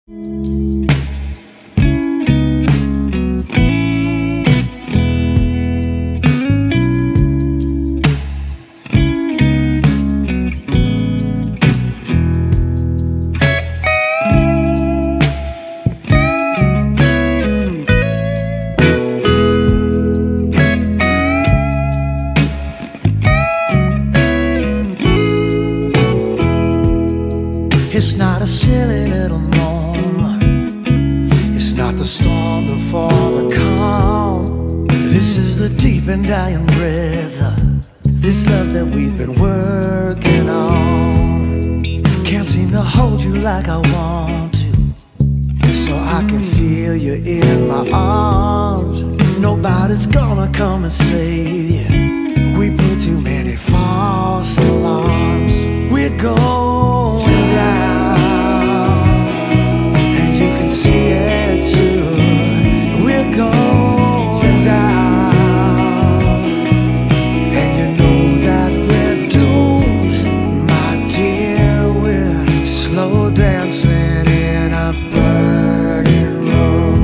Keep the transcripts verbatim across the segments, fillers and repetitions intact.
It's not a silly little moment, it's not the storm before the calm. This is the deep and dying rhythm, this love that we've been working on. Can't seem to hold you like I want to, so I can feel you in my arms. Nobody's gonna come and save you, we put too many false alarms. We're going down, and you can see it too. We're going down, and you know that we're doomed, my dear. We're slow dancing in a burning room.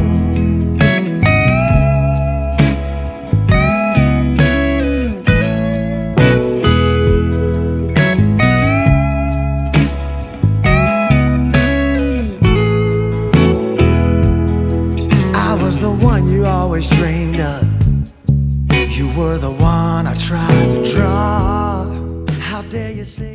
The one you always dreamed of, you were the one I tried to draw. How dare you say